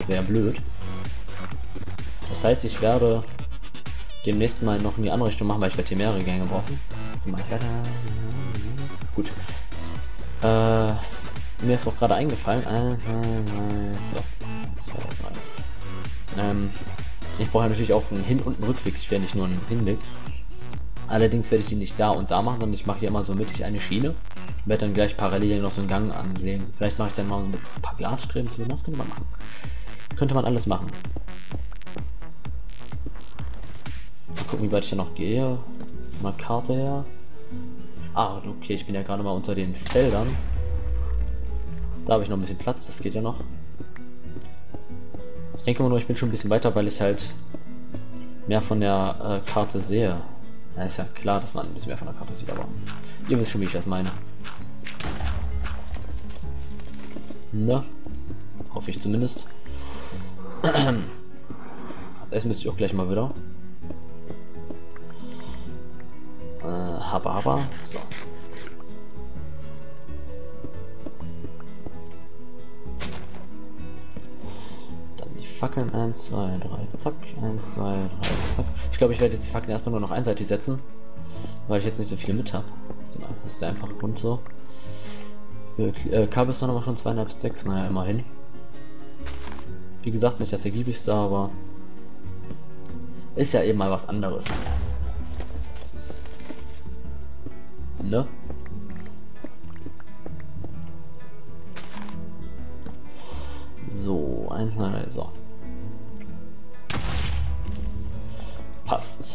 sehr blöd. Das heißt, ich werde demnächst mal noch in die andere Richtung machen, weil ich werde hier mehrere Gänge brauchen. Gut. Mir ist auch gerade eingefallen. So. Ich brauche natürlich auch einen Hin- und einen Rückweg. Ich werde nicht nur einen Hinweg. Allerdings werde ich die nicht da und da machen, sondern ich mache hier immer so mittig eine Schiene. Werde dann gleich parallel noch so einen Gang anlegen. Vielleicht mache ich dann mal mit ein paar Glasstreben zu. Das könnte man machen. Könnte man alles machen. Mal gucken, wie weit ich da noch gehe. Mal Karte her. Ah, okay, ich bin ja gerade mal unter den Feldern. Da habe ich noch ein bisschen Platz, das geht ja noch. Ich denke immer nur, ich bin schon ein bisschen weiter, weil ich halt mehr von der Karte sehe. Ja, ist ja klar, dass man ein bisschen mehr von der Karte sieht, aber ihr wisst schon, wie ich das meine. Ne? Hoffe ich zumindest. Als erstes müsste ich auch gleich mal wieder. Haba. So. Dann die Fackeln. 1, 2, 3, zack. 1, 2, 3, zack. Ich glaube, ich werde jetzt die Fackeln erstmal nur noch einseitig setzen, weil ich jetzt nicht so viele mit habe. Das ist der einfache Grund so. Kabel ist noch mal schon 2,5 Stacks, naja, immerhin. Wie gesagt, nicht das ergiebigste, aber ist ja eben mal was anderes. Ne? So, 1, 2, 3, so. Passt.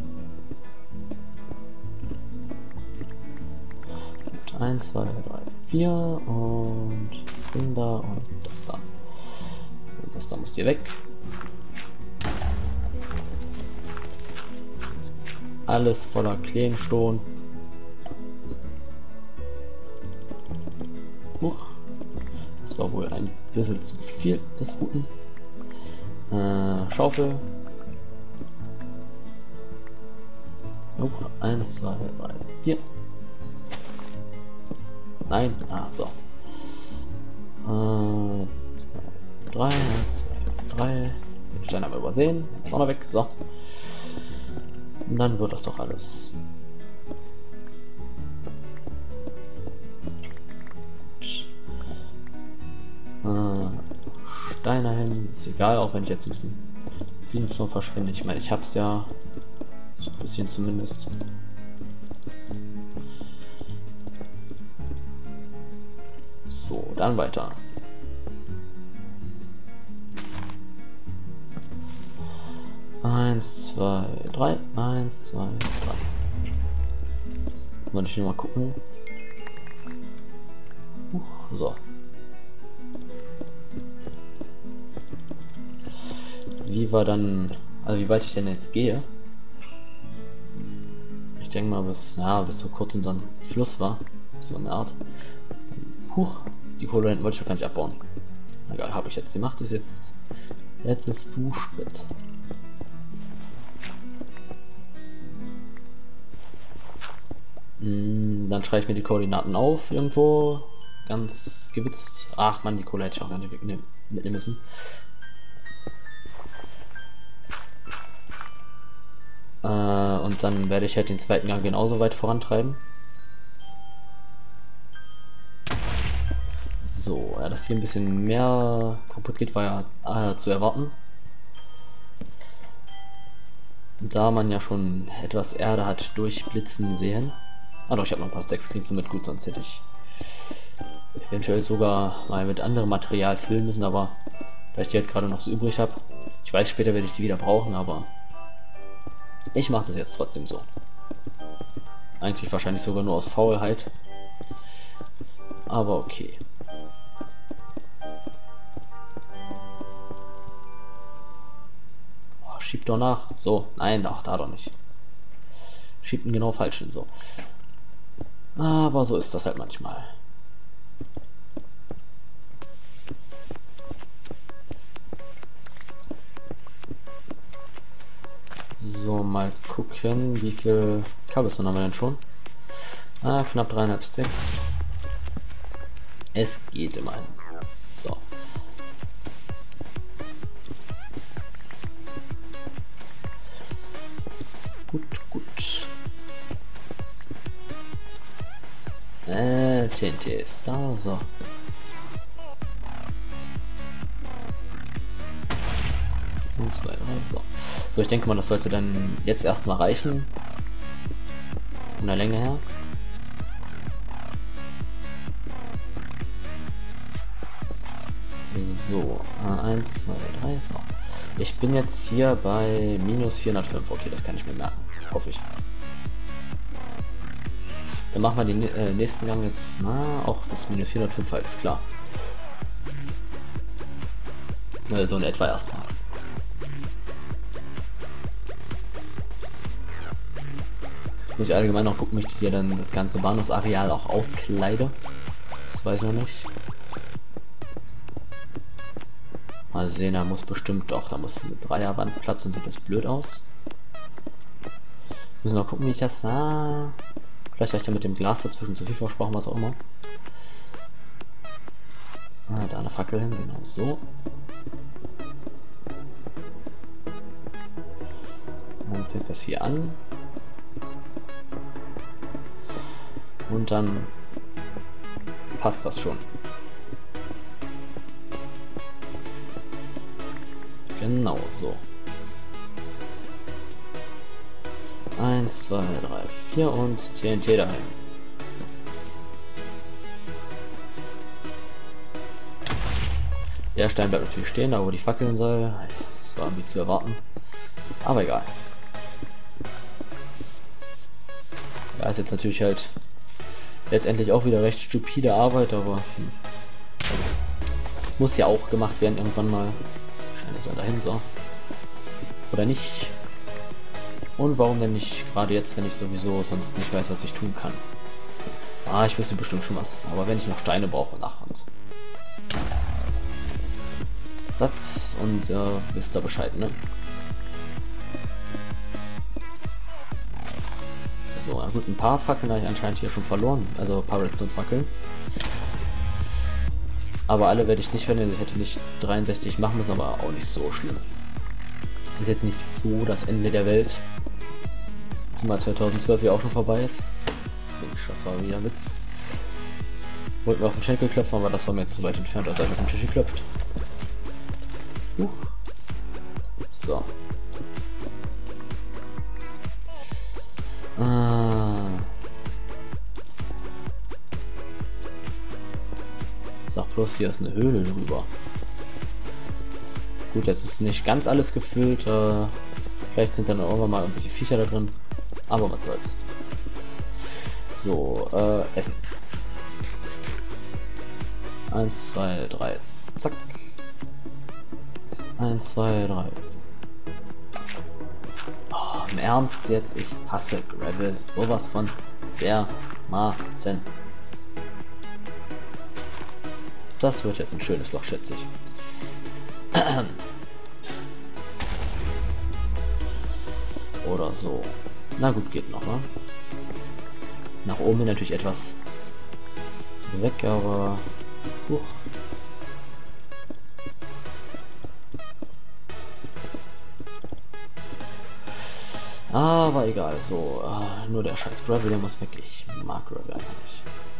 Und 1, 2, 3, 4 und da und das da. Und das da muss hier weg. Alles voller Kleinstone. Das war wohl ein bisschen zu viel des Guten. Schaufel. 1, 2, 3, 4. Nein, so. 2, 3, 1, 2, 3. Den Stein haben wir übersehen. Ist auch noch weg. So. Und dann wird das doch alles. Steine hin, ist egal, auch wenn ich jetzt ein bisschen Dienstlohn verschwinde. Ich meine, ich hab's ja so ein bisschen zumindest. So, dann weiter. Eins, zwei, drei. 1, 2, 3. Wollte ich mal gucken. So. Wie war dann, also wie weit ich denn jetzt gehe? Ich denke mal bis so kurz unter dem Fluss war, so eine Art. Huch, die Kohle hinten wollte ich doch gar nicht abbauen. Egal, habe ich jetzt gemacht, ist jetzt das Fußbett. Dann schreibe ich mir die Koordinaten auf irgendwo, ganz gewitzt. Ach man, die Kohle hätte ich auch gar nicht mitnehmen müssen. Und dann werde ich halt den zweiten Gang genauso weit vorantreiben. So, ja, dass hier ein bisschen mehr kaputt geht, war ja zu erwarten. Da man ja schon etwas Erde hat durchblitzen sehen. Ah doch, ich habe noch ein paar Stacks, klingt somit gut, sonst hätte ich eventuell sogar mal mit anderem Material füllen müssen, aber da ich die halt gerade noch so übrig habe. Ich weiß, später werde ich die wieder brauchen, aber ich mache das jetzt trotzdem so. Eigentlich wahrscheinlich sogar nur aus Faulheit. Aber okay. Oh, schieb doch nach. So, nein, ach, da doch nicht. Schiebt ihn genau falsch hin, so. Aber so ist das halt manchmal. So, mal gucken, wie viel Kabelstone haben wir denn schon? Knapp 3,5 Stacks. Es geht immerhin. So. Gut, gut. TNT ist da, so. Und 2, 3, so. So, ich denke mal, das sollte dann jetzt erstmal reichen. Von der Länge her. So, 1, 2, 3, so. Ich bin jetzt hier bei minus 405. Okay, das kann ich mir merken. Hoffe ich. Dann machen wir den nächsten Gang jetzt. Na, auch bis minus 405, alles klar. So in etwa erstmal. Muss ich allgemein noch gucken, ob ich hier dann das ganze Bahnhofsareal auch auskleide. Das weiß ich noch nicht. Mal sehen, da muss bestimmt doch, da muss eine Dreierwand Platz und sieht das blöd aus. Müssen wir noch gucken, wie ich das sah. Vielleicht habe ich ja mit dem Glas dazwischen zu viel versprochen, was auch immer. Ah, da eine Fackel hin, genau so. Dann fängt das hier an. Und dann passt das schon. Genau so. 1, 2, 3, 4 und TNT dahin. Der Stein bleibt natürlich stehen, da wo die Fackeln soll. Das war irgendwie zu erwarten. Aber egal. Ja, ist jetzt natürlich halt letztendlich auch wieder recht stupide Arbeit, aber muss ja auch gemacht werden irgendwann mal. Wahrscheinlich soll dahin so. Oder nicht. Und warum denn nicht gerade jetzt, wenn ich sowieso sonst nicht weiß, was ich tun kann. Ah, ich wüsste bestimmt schon was. Aber wenn ich noch Steine brauche nachher. Satz und wisst ihr Bescheid, ne? So, na gut, ein paar Fackeln habe ich anscheinend hier schon verloren. Also ein paar Redstone-Fackeln. Aber alle werde ich nicht verlieren. Ich hätte nicht 63 machen müssen, aber auch nicht so schlimm. Ist jetzt nicht so das Ende der Welt. Zumal 2012 ja auch schon vorbei ist. Mensch, das war wieder ein Witz. Wollten wir auf den Schenkel klopfen, aber das war mir jetzt zu weit entfernt, als er mit dem Tisch geklopft. So. Sag bloß, hier ist eine Höhle drüber. Gut, jetzt ist nicht ganz alles gefüllt. Vielleicht sind dann irgendwann mal irgendwelche Viecher da drin. Aber was soll's. So, Essen. 1, 2, 3. Zack. 1, 2, 3. Oh, im Ernst jetzt? Ich hasse Gravel. Sowas von dermaßen. Das wird jetzt ein schönes Loch, schätze ich. Oder so. Na gut, geht noch, ne? Nach oben hin natürlich etwas weg, aber... Aber egal, so. Nur der scheiß Gravel, der muss weg. Ich mag Gravel einfach nicht.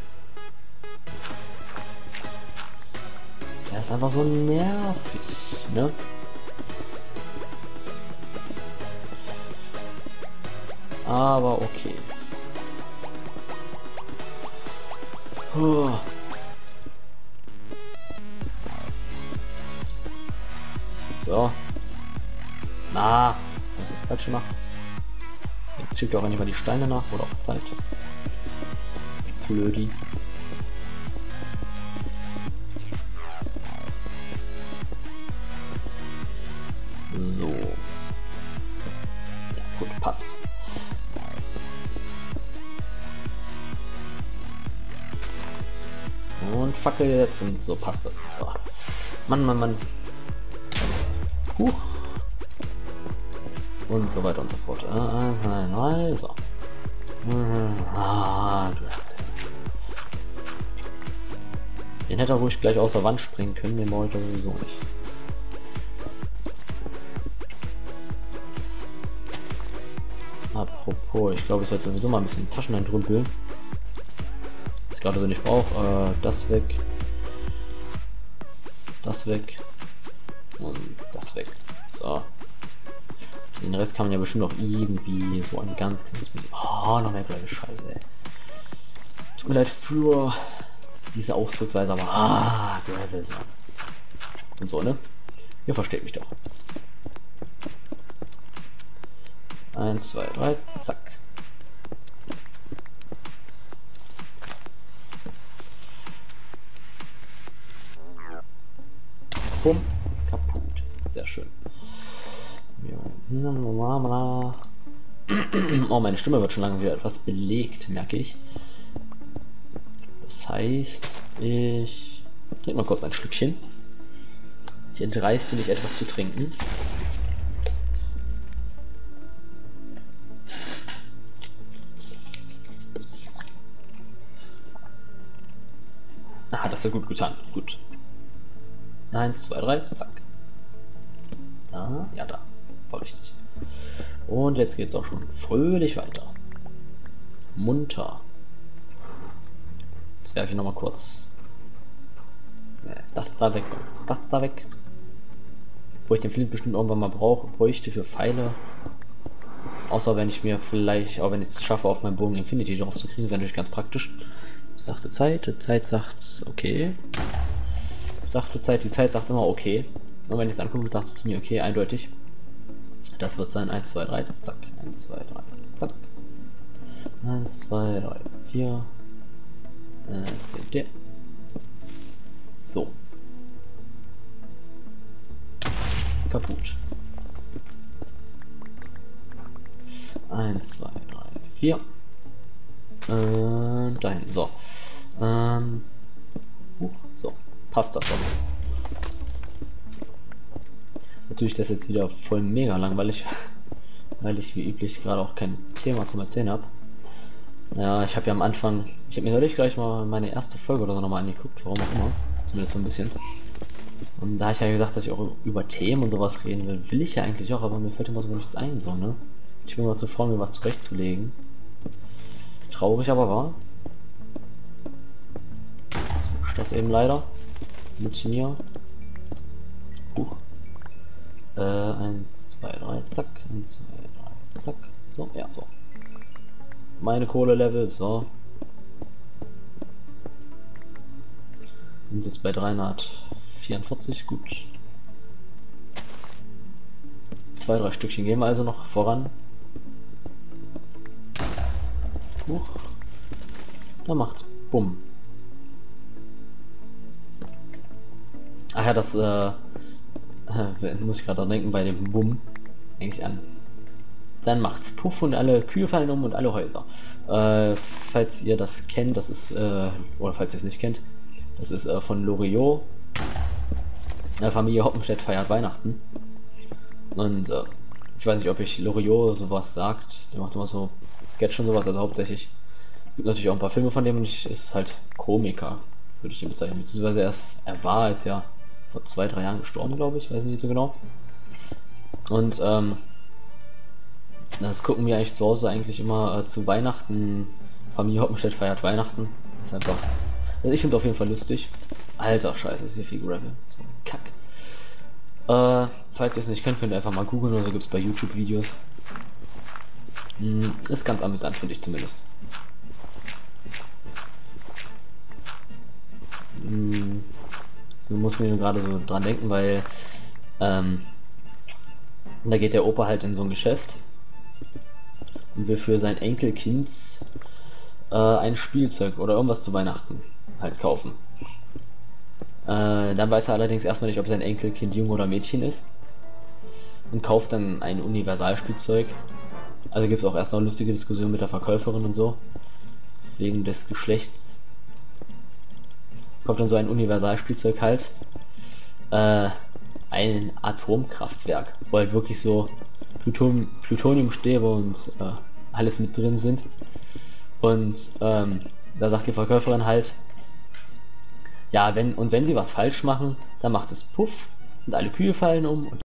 Der ist einfach so nervig, ne? Aber okay. So. Na, jetzt habe ich das falsch gemacht. Jetzt zieht auch nicht mal die Steine nach, oder auch Zeit. Blödi. So. Ja, gut, passt. Und Fackel jetzt und so passt das. So. Mann, Mann, Mann. Und so weiter und so fort. So. Den hätte er ruhig gleich aus der Wand springen können, den brauche ich sowieso nicht. Apropos, ich glaube, ich sollte sowieso mal ein bisschen Taschen entrümpeln. Was ich gerade so nicht brauche. Das weg. Das weg. Und das weg. So. Den Rest kann man ja bestimmt auch irgendwie so ein ganz kleines bisschen. Oh, noch mehr blöde Scheiße, ey. Tut mir leid für diese Ausdrucksweise, aber Gravel so. Und so, ne? Ihr versteht mich doch. 1, 2, 3, zack. Bumm, kaputt. Sehr schön. Oh, meine Stimme wird schon lange wieder etwas belegt, merke ich. Das heißt, ich trinke mal kurz ein Schlückchen. Ich entdreiste mich, etwas zu trinken. Ah, das hat gut getan. Gut. 1, 2, 3, zack. Da, ja, da. Voll richtig. Und jetzt geht's auch schon fröhlich weiter. Munter. Jetzt werfe ich nochmal kurz das da weg. Das da weg. Wo ich den Flint bestimmt irgendwann mal bräuchte für Pfeile. Außer wenn ich mir vielleicht, auch wenn ich es schaffe, auf meinem Bogen Infinity drauf zu kriegen, wäre natürlich ganz praktisch. Sagte Zeit, die Zeit sagt okay. Sagte Zeit, die Zeit sagt immer okay. Und wenn ich es angucke, sagt es mir okay, eindeutig. Das wird sein 1, 2, 3, zack. 1, 2, 3, zack. 1, 2, 3, 4. Der. So. Kaputt. 1, 2, 3, 4. Dahin. So. So. Passt das doch. Natürlich das jetzt wieder voll mega langweilig, weil ich wie üblich gerade auch kein Thema zum Erzählen habe. Ja, ich habe ja am Anfang, ich habe mir neulich gleich mal meine erste Folge oder so nochmal angeguckt, warum auch immer, zumindest so ein bisschen. Und da ich ja gedacht, dass ich auch über Themen und sowas reden will, will ich ja eigentlich auch, aber mir fällt immer so nichts ein, so, ne? Ich bin mal zu faul, mir was zurechtzulegen. Traurig aber wahr. So ist das eben leider. Mit mir. Huch. 1, 2, 3, zack. 1, 2, 3, zack. So, ja, so. Meine Kohle-Level, so. Und jetzt bei 344, gut. 2, 3 Stückchen gehen wir also noch voran. Huch. Da macht's bumm. Ach ja, das muss ich gerade dran denken bei dem Bumm. Eigentlich an. Dann macht's Puff und alle Kühe fallen um und alle Häuser. Falls ihr das kennt, das ist, oder falls ihr es nicht kennt, das ist von Loriot. Familie Hoppenstedt feiert Weihnachten. Und ich weiß nicht, ob euch Loriot sowas sagt. Der macht immer so Sketch und sowas, also hauptsächlich. Gibt natürlich auch ein paar Filme von dem und ist halt Komiker, würde ich ihn bezeichnen. Beziehungsweise er war jetzt ja vor 2, 3 Jahren gestorben, glaube ich, weiß nicht so genau. Und das gucken wir eigentlich zu Hause eigentlich immer zu Weihnachten. Familie Hoppenstedt feiert Weihnachten. Ist einfach. Also ich finde es auf jeden Fall lustig. Alter Scheiße, ist hier viel Gravel. So ein Kack. Falls ihr es nicht könnt, könnt ihr einfach mal googeln oder so, gibt es bei YouTube Videos. Ist ganz amüsant, finde ich zumindest. Man muss mir gerade so dran denken, weil da geht der Opa halt in so ein Geschäft und will für sein Enkelkind ein Spielzeug oder irgendwas zu Weihnachten halt kaufen. Dann weiß er allerdings erstmal nicht, ob sein Enkelkind Junge oder Mädchen ist und kauft dann ein Universalspielzeug. Also gibt es auch erst noch eine lustige Diskussion mit der Verkäuferin und so, wegen des Geschlechts. Kommt dann so ein Universalspielzeug halt. Ein Atomkraftwerk, wo halt wirklich so Plutoniumstäbe und alles mit drin sind. Und da sagt die Verkäuferin halt, ja, wenn sie was falsch machen, dann macht es Puff und alle Kühe fallen um und